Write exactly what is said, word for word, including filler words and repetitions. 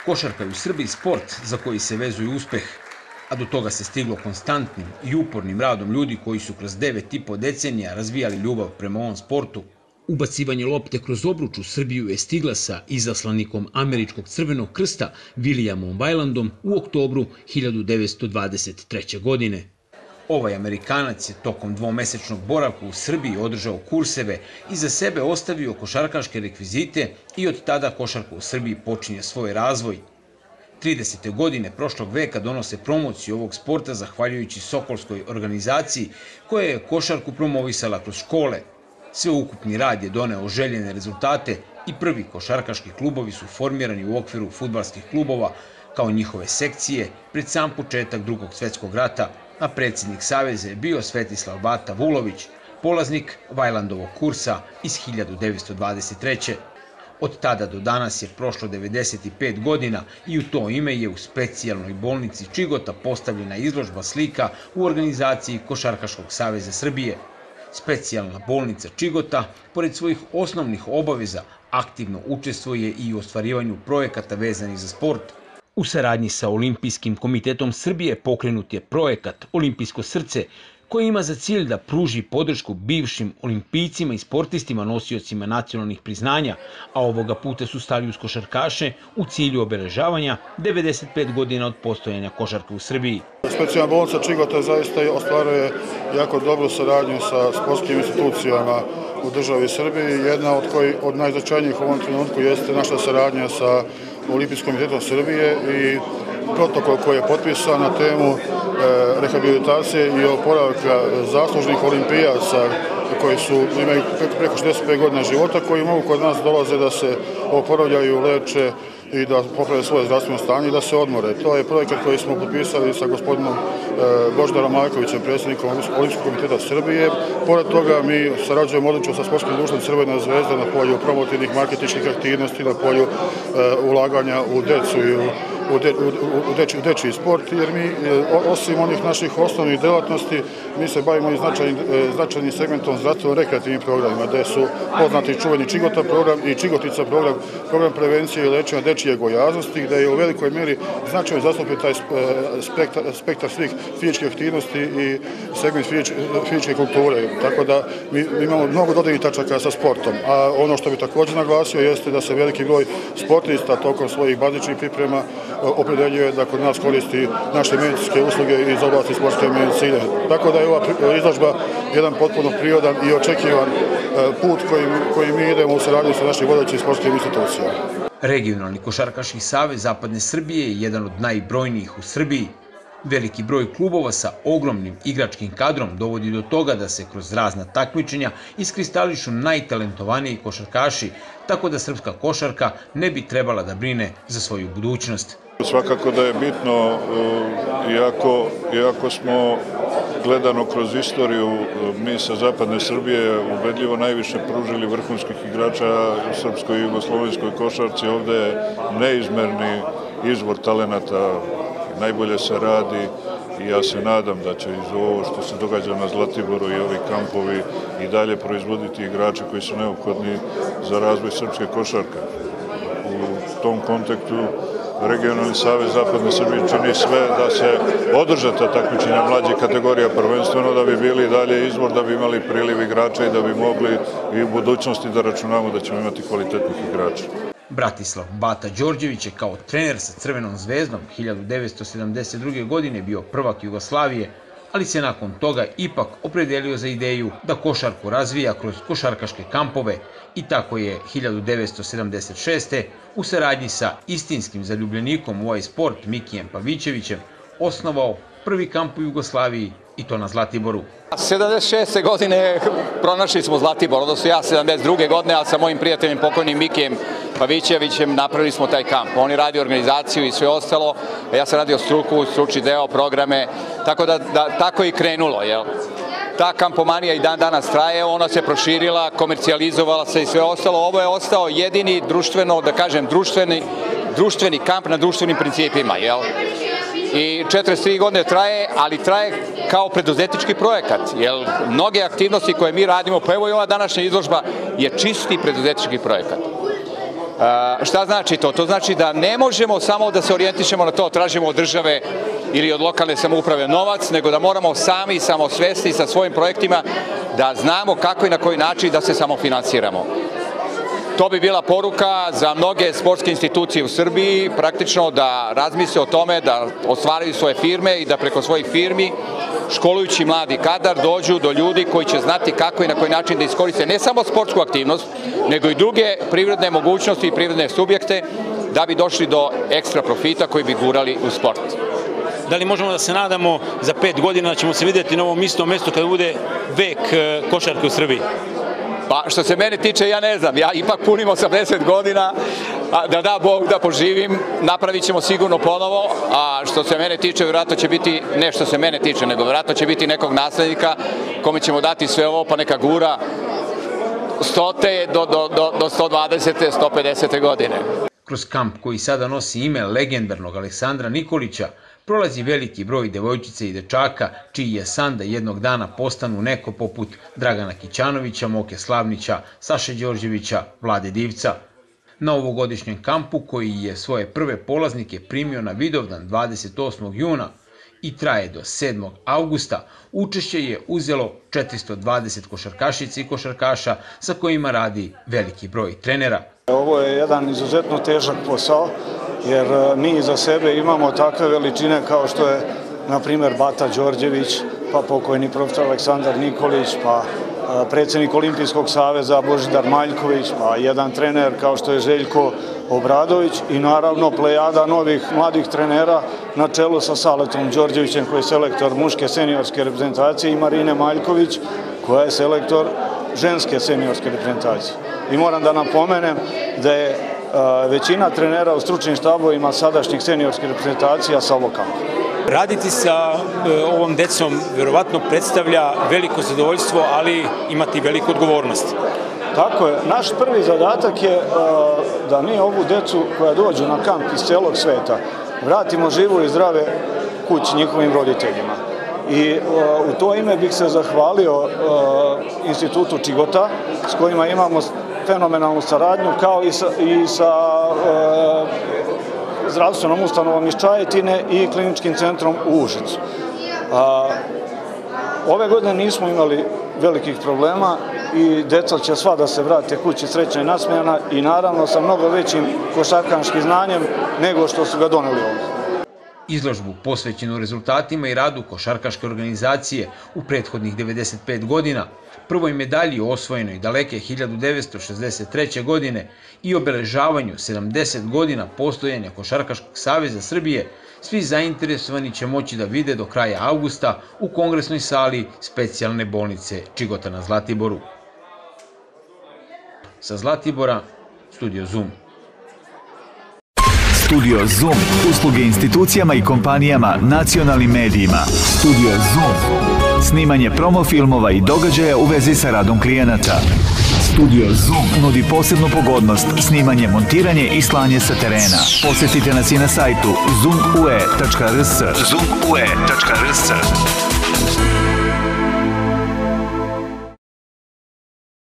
Košarka je u Srbiji sport za koji se vezuje uspeh, a do toga se stiglo konstantnim i upornim radom ljudi koji su kroz devet i po decenija razvijali ljubav prema ovom sportu. Ubacivanje lopte kroz obruč u Srbiju je stigla sa izaslanikom američkog Crvenog krsta Williamom Weilandom u oktobru hiljadu devetsto dvadeset treće. godine. Ovaj Amerikanac je tokom dvomesečnog boravka u Srbiji održao kurseve i za sebe ostavio košarkaške rekvizite i od tada košarka u Srbiji počinje svoj razvoj. tridesete godine prošlog veka donose promociju ovog sporta zahvaljujući Sokolskoj organizaciji koja je košarku promovisala kroz škole. Sveukupni rad je doneo željene rezultate i prvi košarkaški klubovi su formirani u okviru fudbalskih klubova kao njihove sekcije pred sam početak Drugog svjetskog rata, a predsjednik Saveza je bio Svetislav Bata Vulović, polaznik Weilandovog kursa iz hiljadu devetsto dvadeset treće. Od tada do danas je prošlo devedeset pet godina i u to ime je u specijalnoj bolnici Čigota postavljena izložba slika u organizaciji Košarkaškog saveza Srbije. Specijalna bolnica Čigota, pored svojih osnovnih obaveza, aktivno učestvuje i u ostvarivanju projekata vezanih za sport. U saradnji sa Olimpijskim komitetom Srbije pokrenut je projekat Olimpijsko srce, koji ima za cilj da pruži podršku bivšim olimpijcima i sportistima nosiocima nacionalnih priznanja, a ovoga puta su stali uz košarkaše u cilju obeležavanja devedeset pet godina od postojanja košarke u Srbiji. Specijalna bolnica Čigota zaista ostvaruje jako dobru saradnju sa sportskim institucijama u državi Srbiji. Jedna od, koji, od najznačajnijih u ovom trenutku jeste naša saradnja sa Olimpijskom komitetom Srbije i protokol koji je potpisan na temu e, rehabilitacije i oporavka zaslužnih olimpijaca koji su, imaju preko šezdeset pet godina života, koji mogu kod nas dolaze da se oporavljaju, leče i da poprave svoje zdravstveno stanje i da se odmore. To je projekat koji smo potpisali sa gospodinom e, Boždarom Markovićem, predsjednikom Olimpijskog komiteta Srbije. Pored toga mi sarađujemo odlično sa sportskim društvom Crvena zvezda na polju promotivnih marketinških aktivnosti, na polju e, ulaganja u decu i u u, de, u, u, deči, u dečiji sport, jer mi, osim onih naših osnovnih delatnosti, mi se bavimo i značajnim, značajnim segmentom zdravstveno-rekreativnim programima, gde su poznati čuveni Čigota program i Čigotica program, program prevencije i lečenja dečije gojaznosti, gde je u velikoj meri značajno zastupljen taj spektar, spektar svih fizičkih aktivnosti i segment fizičke kulture. Tako da mi, mi imamo mnogo dodirnih tačaka sa sportom. A ono što bi također naglasio jeste da se veliki broj sportista tokom svojih bazičnih priprema opredeljuje da kod nas koristi naše medicinske usluge iz oblasti sportske medicine. Tako da je ova izložba jedan potpuno prirodan i očekivan put kojim, kojim mi idemo u saradnju sa našim vodećim sportskim institucijama. Regionalni košarkaški savez Zapadne Srbije je jedan od najbrojnijih u Srbiji. Veliki broj klubova sa ogromnim igračkim kadrom dovodi do toga da se kroz razna takmičenja iskristališu najtalentovaniji košarkaši, tako da srpska košarka ne bi trebala da brine za svoju budućnost. Svakako da je bitno, iako, iako smo gledano kroz istoriju, mi sa Zapadne Srbije ubedljivo najviše pružili vrhunskih igrača u srpskoj i jugoslovenskoj košarci, ovde je neizmerni izvor talenata, najbolje se radi i ja se nadam da će iz ovo što se događa na Zlatiboru i ovi kampovi i dalje proizvoditi igrače koji su neophodni za razvoj srpske košarke. U tom kontekstu Regionalni savez Zapadne Srbije čini sve da se održe ta takmičenja mlađih kategorija prvenstveno, da bi bili dalje izvor, da bi imali priliv igrača i da bi mogli i u budućnosti da računamo da ćemo imati kvalitetnih igrača. Bratislav Bata Đorđević je kao trener sa Crvenom zvezdom hiljadu devetsto sedamdeset druge. godine bio prvak Jugoslavije, ali se nakon toga ipak opredelio za ideju da košarku razvija kroz košarkaške kampove i tako je hiljadu devetsto sedamdeset šeste. u saradnji sa istinskim zaljubljenikom u ovaj sport Mikijem Pavićevićem osnovao prvi kamp u Jugoslaviji i to na Zlatiboru. sedamdeset šeste. godine pronašli smo Zlatibor, odnosno ja sedamdeset druge. godine, a sa mojim prijateljem pokojnim Mikijem Pavićevićem napravili smo taj kamp. On je radio organizaciju i sve ostalo, a ja sam radio struku, stručni deo, programe, tako da, da tako je i krenulo, jel? Ta kampomanija i dan danas traje, ona se proširila, komercijalizovala se i sve ostalo. Ovo je ostao jedini društveno, da kažem, društveni, društveni kamp na društvenim principima, jel? I četrdeset tri godine traje, ali traje kao preduzetnički projekat, jer mnoge aktivnosti koje mi radimo, pa evo i ova današnja izložba, je čisti preduzetnički projekat. Šta znači to? To znači da ne možemo samo da se orijentišemo na to, tražimo od države ili od lokalne samouprave novac, nego da moramo sami samosvesni sa svojim projektima da znamo kako i na koji način da se samofinansiramo. To bi bila poruka za mnoge sportske institucije u Srbiji, praktično da razmisle o tome da ostvaraju svoje firme i da preko svojih firmi, školujući mladi kadar, dođu do ljudi koji će znati kako i na koji način da iskoriste ne samo sportsku aktivnost, nego i druge privredne mogućnosti i privredne subjekte da bi došli do ekstra profita koji bi gurali u sport. Da li možemo da se nadamo za pet godina da ćemo se vidjeti na ovom istom mestu kada bude vek košarke u Srbiji? Pa što se mene tiče, ja ne znam, ja ipak punim osamdeset godina, da da Bog da poživim, napravit ćemo sigurno ponovo, a što se mene tiče, vjerojatno će biti, ne što se mene tiče, nego vjerojatno će biti nekog naslednika kome ćemo dati sve ovo, pa neka gura stote do, do, do, do sto dvadesete, sto pedesete godine. Kroz kamp koji sada nosi ime legendarnog Aleksandra Nikolića, prolazi veliki broj devojčica i dečaka, čiji je san da jednog dana postanu neko poput Dragana Kićanovića, Moke Slavnića, Saše Đorđevića, Vlade Divca. Na ovogodišnjem kampu, koji je svoje prve polaznike primio na Vidovdan dvadeset osmog juna i traje do sedmog avgusta, učešće je uzelo četiristo dvadeset košarkašica i košarkaša sa kojima radi veliki broj trenera. Ovo je jedan izuzetno težak posao, jer mi iza sebe imamo takve veličine kao što je, na primjer, Bata Đorđević, pa pokojni profesor Aleksandar Nikolić, pa predsjednik Olimpijskog saveza Božidar Maljković, pa jedan trener kao što je Željko Obradović i naravno plejada novih mladih trenera na čelu sa Saletom Đorđevićem, koji je selektor muške seniorske reprezentacije, i Marine Maljković, koja je selektor ženske seniorske reprezentacije. I moram da napomenem da je većina trenera u stručnim štabovima sadašnjih seniorskih reprezentacija sa lokalnih. Raditi sa ovom decom vjerovatno predstavlja veliko zadovoljstvo, ali imati veliku odgovornost. Tako je. Naš prvi zadatak je da mi ovu decu koja dođu na kamp iz celog sveta vratimo živo i zdrave kući njihovim roditeljima. I u to ime bih se zahvalio institutu Čigota, s kojima imamo fenomenalnu saradnju, kao i sa, i sa e, zdravstvenom ustanovom iz Čajetine i kliničkim centrom u Užicu. A, ove godine nismo imali velikih problema i deca će sva da se vrate kući srećna i nasmejana i naravno sa mnogo većim košarkaškim znanjem nego što su ga doneli ovdje. Izložbu posvećenu rezultatima i radu košarkaške organizacije u prethodnih devedeset pet godina, prvoj medalji osvojenoj daleke hiljadu devetsto šezdeset treće. godine i obeležavanju sedamdeset godina postojanja Košarkaškog saveza Srbije, svi zainteresovani će moći da vide do kraja avgusta u kongresnoj sali specijalne bolnice Čigota na Zlatiboru. Sa Zlatibora, Studio Zoom. Studio Zoom. Usluge institucijama i kompanijama, nacionalnim medijima. Studio Zoom. Snimanje promo filmova i događaja u vezi sa radom klijenata. Studio Zoom nudi posebnu pogodnost, snimanje, montiranje i slanje sa terena. Posjetite nas i na sajtu zoom u e tačka r s. zoom u e tačka r s.